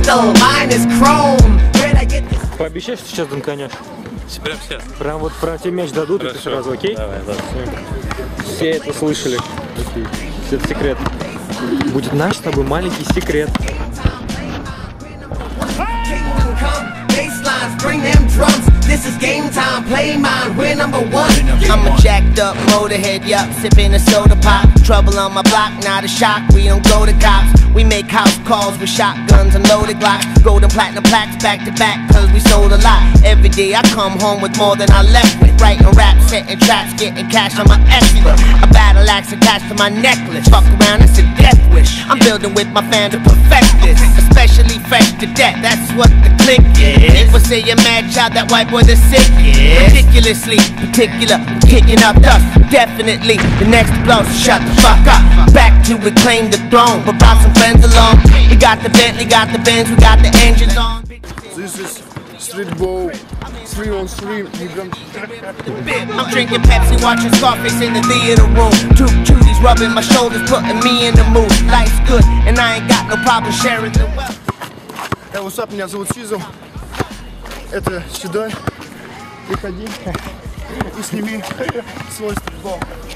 pistol, mine is chrome. Where'd I get this? Пообещай, что сейчас данканешь. Прям сейчас. Прям вот про тебе мяч дадут, и ты сразу, окей? Давай, да. Все это слышали. Окей. Все это секрет. Будет наш с тобой маленький секрет. Bring them drums. This is game time. Play mine. We're number one. I'm a jacked up motorhead, yup, sipping a soda pop. Trouble on my block, not a shock. We don't go to cops. We make house calls with shotguns and loaded glocks. Golden platinum plaques back to back, cause we sold a lot. Every day I come home with more than I left with. Writing raps, setting traps, getting cash on my expert. A battle axe attached to my necklace. Fuck around, it's a death wish. I'm building with my fam to perfect this. Especially fresh to death, that's what the click is. People say you're mad child, that white boy the sick is. Ridiculously particular, kicking up dust. Definitely the next blow, so shut the fuck up. Back to reclaim the throne, but brought some friends along. We got the Bentley, got the Benz, we got the engines on. This is Streetball 3-on-3. I'm drinking Pepsi, watching Scarface in the theater room. Two cuties rubbing my shoulders, putting me in the mood. Life's good, and I ain't got no problem sharing the wealth. Hey, what's up, меня зовут Сизу. Это Щедой. Приходи и сними свой стритбол.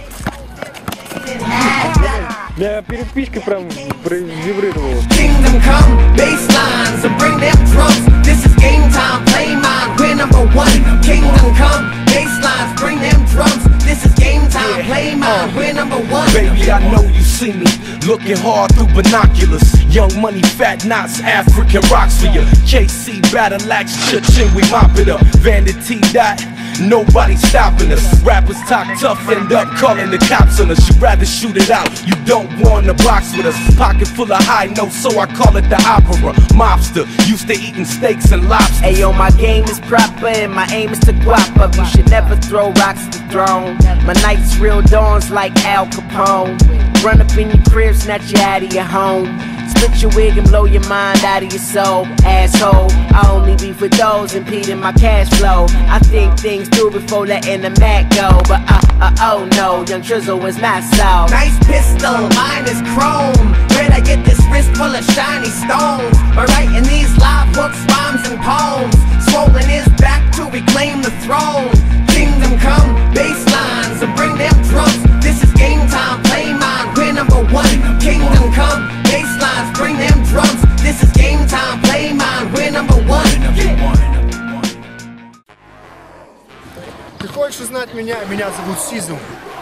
Да, перед пичкой прям вибрировало. Kingdom come, baselines, so bring them drums. This is game time, play mine, we're number one. Kingdom come, baselines, bring them drums. This is game time, play mine, we're number one. Baby, I know you see me, looking hard through binoculars. Young money, fat knots, African rocks for you. KC, battle axe, cha-ching, we mop it up. Vanity dot, nobody stopping us. Rappers talk tough, end up calling the cops on us. You'd rather shoot it out, you don't wanna box with us. Pocket full of high notes, so I call it the opera. Mobster, used to eating steaks and lobsters. Ayo, my game is proper and my aim is to guap up. You should never throw rocks at the throne. My nights real dawns like Al Capone. Run up in your crib, snatch you out of your home. Split your wig and blow your mind out of your soul. Asshole, I only beef with those impeding my cash flow. I think things through before letting the Mac go. But oh no, Young Trizzle is not so. Nice pistol, mine is chrome. Where'd I get this wrist full of shiny stones? By writing these live books, rhymes and poems. Swollen his back to reclaim the throne. Kingdom come, baselines, and bring them drums. This is game time, play mine, we're number one. Kingdom come, baselines, bring them drums. This is game time, play mine, we're number one. Ты хочешь узнать меня? Меня зовут Сизу.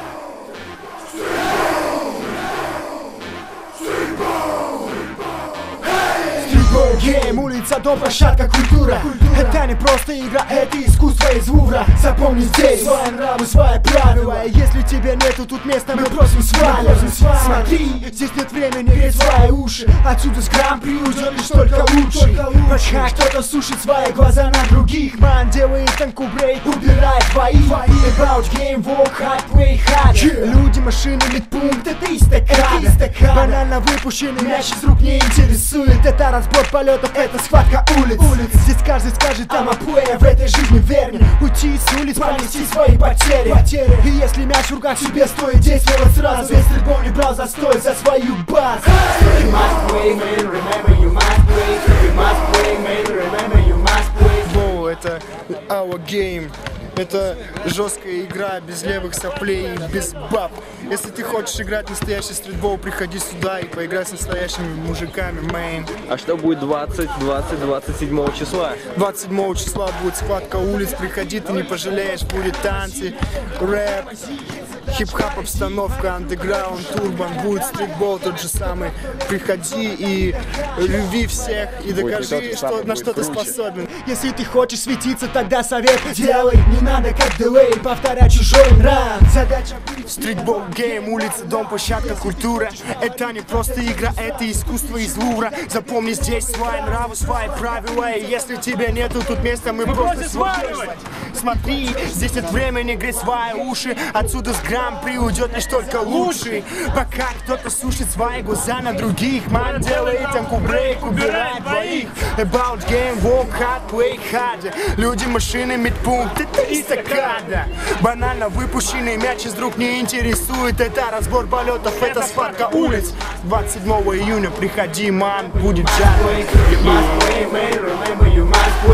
Гейм, улица, дом, площадка, культура. Это не просто игра, это искусство из Лувра. Запомни здесь свои нравы, свои правила. Если тебе нету тут места, мы просим сваливай. Смотри, здесь нет времени греть свои уши. Отсюда с гран-при уйдет лишь только лучший. Пока кто-то сушит свои глаза на других, ман делает танку брейк, убирает твои. About game, walk hard, play hard. Люди, машины, медпункт, это эстакада. Банально выпущенный мяч из рук не интересует. Это разбор полетов, это схватка улиц. Здесь каждый скажет, там плея в этой жизни вернее. Уйти с улиц, понести свои потери. И если мяч в руках, тебе стоит действовать сразу. Весь стритбол не брал застой за свою базу. You must play, man, remember you must play. You must play, man, remember you must play. Боу, это our game. Это жесткая игра, без левых соплей, без баб. Если ты хочешь играть настоящий стритбол, приходи сюда и поиграй с настоящими мужиками, мейн. А что будет 27 числа? 27 числа будет схватка улиц, приходи, ты не пожалеешь, будет танцы, рэп, хип-хап, обстановка, андеграунд, турбан, будет стритбол тот же самый. Приходи и люби всех, и докажи, что, на что ты способен. Если ты хочешь светиться, тогда совет делай. Не надо как дилей, повторять чужой нрав. Задача Стритбол, гейм, улица, дом, площадка, культура. Это не просто игра, это искусство из Лувра. Запомни здесь свои нравы, свои правила. И если тебе нету тут места, мы просто сваливай. смотри, здесь нет времени греть свои уши. Отсюда с гран-при уйдет лишь только лучший. Пока кто-то сушит свои глаза на других, ман делает танку-брейк, убирает двоих. About game, walk hard, play hard. Люди, машины, медпункт, это эстакада. Банально выпущенный мяч из рук не интересует. Это разбор полетов, это сварка улиц. 27 июня приходи, ман, будет жарко. You must play, man, remember you must play.